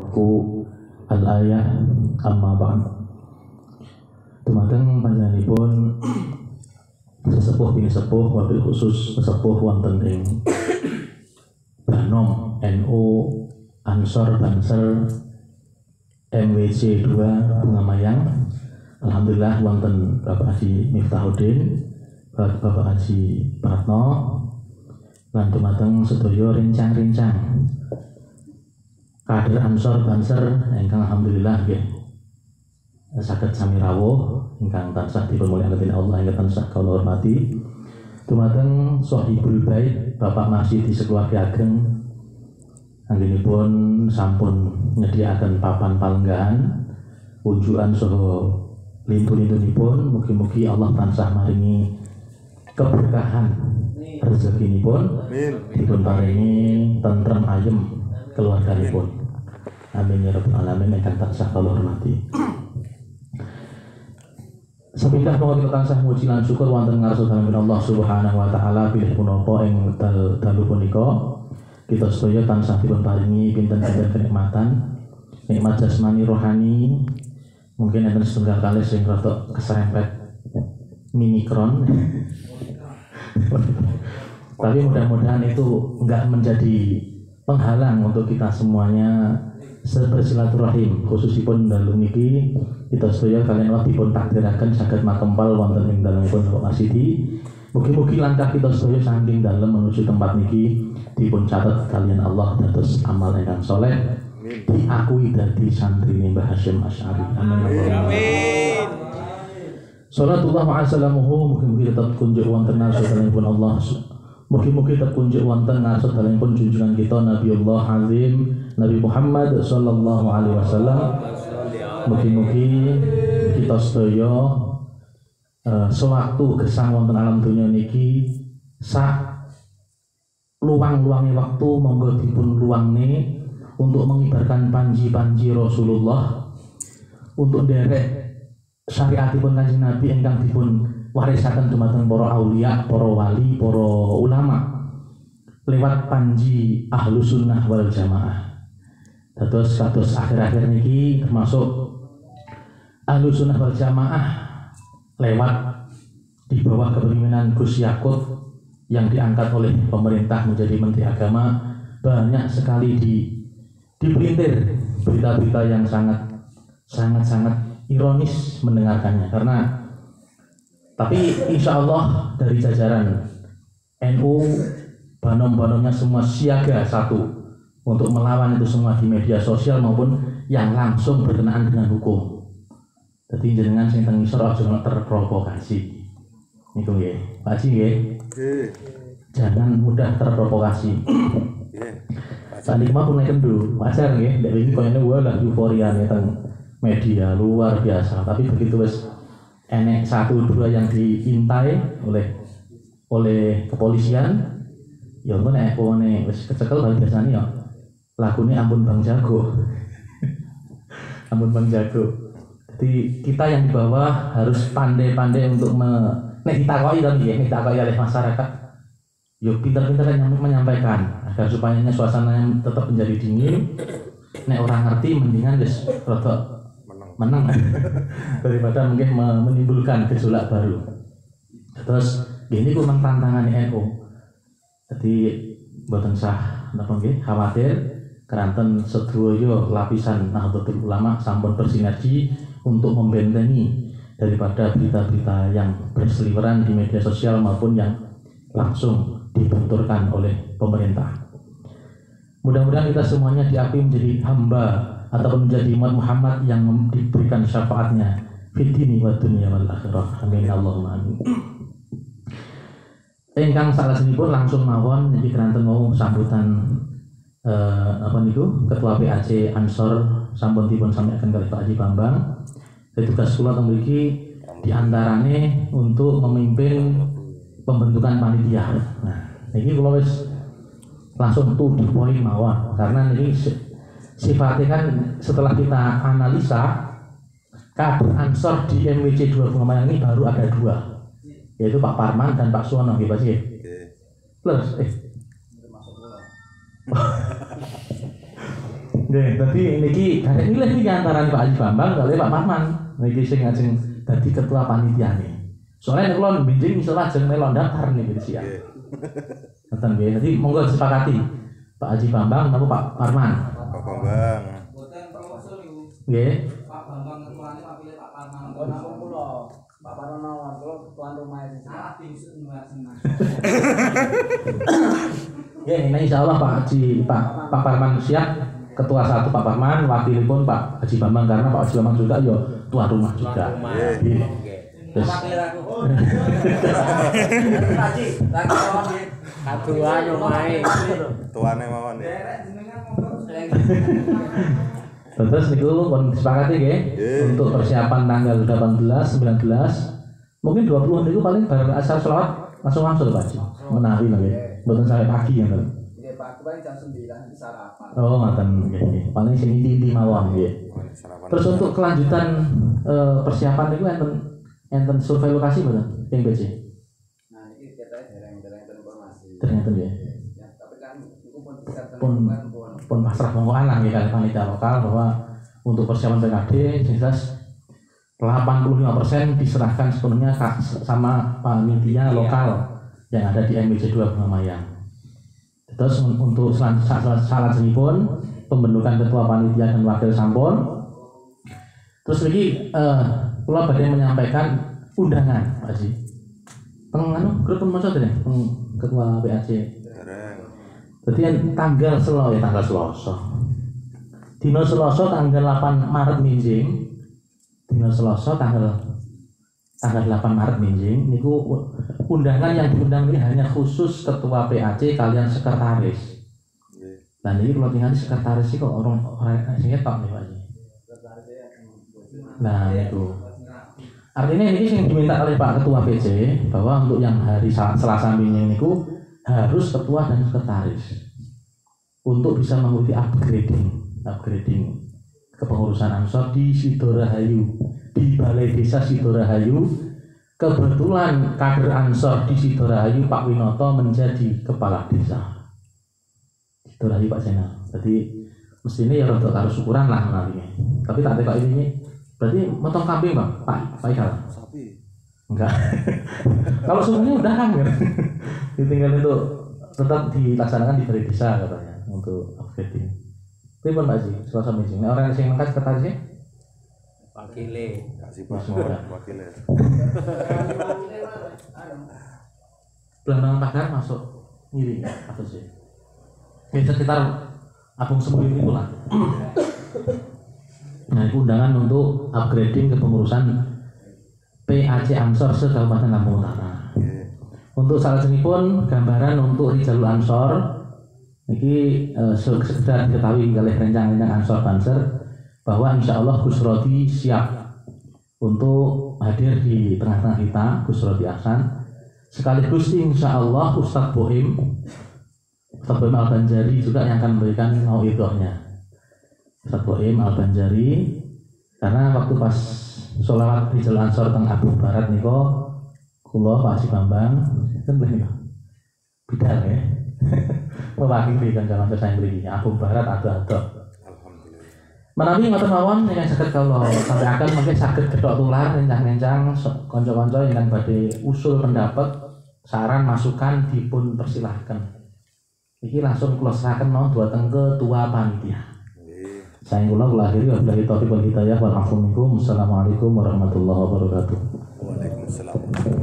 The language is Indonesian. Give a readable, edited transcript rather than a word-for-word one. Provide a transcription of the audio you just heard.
ku al-ayah amma ba'd. Dumateng panjenenganipun sesepuh bin sepuh wabil khusus sesepuh wonten ing Banom NU Ansor Banser MWC 2 Bunga Mayang. Alhamdulillah wonten Bapak Haji Miftahuddin, Bapak Haji Pratno, lan dumateng sedaya rincang-rincang kader Ansor Banser ingkang alhamdulillah nggih saged sami rawuh ingkang tansah dipunmulyakaken Allah ingkang tansah kula hormati. Dumateng Shahibul Bait Bapak Masjid sekeluarga ageng anggenipun sampun nyediaken papan palenggahan unjukan saha lintu-lintunipun. Mugi-mugi Allah tansah maringi keberkahan rezekinipun, dipun paringi tentrem ayem keluarganipun. Amin ya rabbal alamin ingkang tansah kula hormati. Sepindah monggo kita tansah muji lan syukur wonten ngarsane Allah Subhanahu wa taala bilih punapa ing dalu punika kita sedaya tansah dipun paringi pinten-pinten kenikmatan, nikmat jasmani rohani. Mungkin enten setunggal kali sing rada keserempet minikron. Tapi mudah-mudahan itu enggak menjadi penghalang untuk kita semuanya bersilaturahim, khususipun dalu niki kita sedaya kalian Allah dipun takdiraken saged makempal wonten ing dalemipun Bapak Masidi. Mugi-mugi langkah kita sedaya saking dalem menuju tempat niki dipun catet kalian Allah dados amal ingkang saleh, diakui dadi santri Mbah Hasyim Asy'ari. Amin. Salatullah wa salamuhu mugi-mugi tetap kunjuk wonten nasadanipun Allah. Mugi-mugi terkunjuk wonten ngarsa dalem junjungan kita Nabiullah Azim Nabi Muhammad sallallahu alaihi wasallam. Mugi-mugi kita sedaya sewaktu gesang wonten alam dunya niki sak luang-luange waktu monggo dipun luangne untuk mengibarkan panji-panji Rasulullah, untuk nderek syariatipun Kanjeng Nabi ingkang dipun warisaken dumateng para aulia, para wali, para ulama lewat panji ahlu sunnah wal jamaah. Dados kados akhir-akhir niki termasuk ahlu sunnah wal jamaah lewat di bawah kepemimpinan Gus Yakut yang diangkat oleh pemerintah menjadi Menteri Agama, banyak sekali dipelintir berita-berita yang sangat ironis mendengarkannya. Tapi insya Allah dari jajaran NU banom-banomnya semua siaga satu untuk melawan itu semua di media sosial maupun yang langsung berkenaan dengan hukum. Jadi jenengan sing teng isor aja terprovokasi. Niku nggih, Pak Haji nggih. Jangan mudah terprovokasi. Tadi kemarin naik kendu, wajar nggih. Dari ini koyone walah euforia nih teng media luar biasa. Tapi begitu wes enek 1-2 yang diintai oleh kepolisian, ya engko nek pone wis kecekel bal biasane ya lagune ampun Bang Jago. Ampun Bang Jago. Jadi kita yang di bawah harus pandai-pandai untuk nek ditakoki to nggih, ditakoki oleh masyarakat. Yo pintar-pintar menyampaikan agar supaya suasananya tetap menjadi dingin. Nek orang ngerti mendingan wis rada menang daripada mungkin menimbulkan gejolak baru. Terus ini memang tantangan NU. Jadi mboten sah napa nggih khawatir keranten sedaya lapisan Nahdlatul Ulama sampun bersinergi untuk membentengi daripada berita-berita yang berseliweran di media sosial maupun yang langsung dibenturkan oleh pemerintah. Mudah-mudahan kita semuanya diakui menjadi hamba ataupun menjadi umat Muhammad yang diberikan syafaatnya fid dini wa dunya wal akhirah. Amin Allahumma amin. Ingkang salajengipun langsung mawon niki keranten mau sambutan Ketua PAC Ansor sampun dipun sampaikan kalih Pak Haji Bambang. Tugas kula teng mriki diantarane untuk memimpin pembentukan panitia. Nah, niki kula wis langsung to the point mawon karena niki sifatnya kan setelah kita analisa kader Ansor di MWC 2 Bunga Mayang ini baru ada 2, yaitu Pak Parman dan Pak Suwono nggih Pak Sih. Plus Nggih, dadi niki karek milih iki antara Pak Haji Bambang kali Pak Parman. Niki sing ajeng dadi ketua panitiane. Soalnya nek kula benjing iso lajeng melu daftar niki siap. Ngoten nggih. Dadi monggo disepakati Pak Haji Bambang napa Pak Parman? Pak Bambang. Boten proposal niku. Nggih. Pak Bambang ketuane Pak pilih Pak Parman. Namung kula Pak Parono kula tuan rumah ini. Salah diusut mbak senang. Nggih, nah insyaallah Pak Parman siap. Ketua 1 Pak Parman, wakilipun Pak Haji Bambang karena Pak Haji Bambang juga yo tuan rumah juga. Nggih. Terus Haji, tak kawan nggih. Kaduan omahe. Tuane mawon ya. terus niku pun disepakati nggih untuk persiapan tanggal 18, 19, mungkin 20 niku paling bar asar selawat langsung Pak Haji. Menawi nggih. Mboten sampai pagi ya, Pak. Nggih, Pak, paling jam 9 iki sarapan. Oh, ngoten nggih. Paling sing inti-inti mawon nggih. Terus untuk kelanjutan persiapan niku enten survei lokasi mboten ping BC? Nah, iki kita dereng informasi. Ternyata nggih. Ya, tapi kan iku pun bisa Pun pasrah monggoan lah nggih kali panitia lokal bahwa untuk persiapan PKD jelas 85% diserahkan sepenuhnya sama panitia lokal yang ada di MBC 2 Bungamayang. Terus untuk salajengipun pembentukan ketua panitia dan wakil sampun. Terus lagi kula badhe menyampaikan undangan Pak Haji. Grup pun maca tadi ketua PAC. Berarti tanggal Selasa. Dina Selasa tanggal 8 Maret minjing. Dina Selasa tanggal 8 Maret minjing niku undangan yang diundang ini hanya khusus ketua PAC kalian sekretaris. Nah ini kalau tinggal sekretaris sih kok orang sing ketok nih Pak Haji. Nah itu artinya ini yang diminta oleh Pak Ketua PC bahwa untuk yang hari Selasa minjing niku harus ketua dan sekretaris untuk bisa mengikuti upgrading kepengurusan Ansor di Sidorahayu, di Balai Desa Sidorahayu. Kebetulan kader Ansor di Sidorahayu Pak Winoto menjadi kepala desa Sidorahayu Pak Jenal. Jadi mestinya ya untuk harus syukuran lah nantinya. Tapi tak ada ini berarti motong kambing Bang, Pak Ikal? Sapi. Enggak. Kalau semuanya udah kan, ditinggal itu tetap dilaksanakan di Balai Desa katanya untuk upgrading. Tapi pun Pak Haji, Selasa meeting. Nah, orang yang mengangkat sekretarisnya? Wakile. Kasih Pak wakilnya. Belanang pagar masuk ngiri atau sih? Ya sekitar abung semua itu lah. Nah, itu undangan untuk upgrading kepengurusan PAC Ansor se-Kabupaten Lampung Utara. Untuk salajengipun gambaran untuk Jalur Ansor ini sekedar diketahui oleh rencana Ansor Banser bahwa insya Allah Gus Rodi siap untuk hadir di tengah-tengah kita, Gus Rodi Ahsan. Sekaligus insya Allah Ustadz Bohim Al-Banjari juga yang akan memberikan mauidhahnya. Ustadz Bohim Al-Banjari, karena waktu pas sholawat di Jalur Ansor teng Abu Barat niko kula Pak Haji Bambang kan begini bidal ya mewakili kan jalan saya beli Abu Barat ado-ado. Menawi ngoten mawon ingkang saged kula sampaikan mungkin saged gedhok tular rencang-rencang kanca-kanca ingkang badhe usul pendapat saran masukan dipun persilahkan. Iki langsung kula serahken mawon dumateng ketua panitia. Saya kula akhiri wabillahi taufiq wal hidayah wal afu minkum. Assalamualaikum warahmatullahi wabarakatuh. Waalaikumsalam.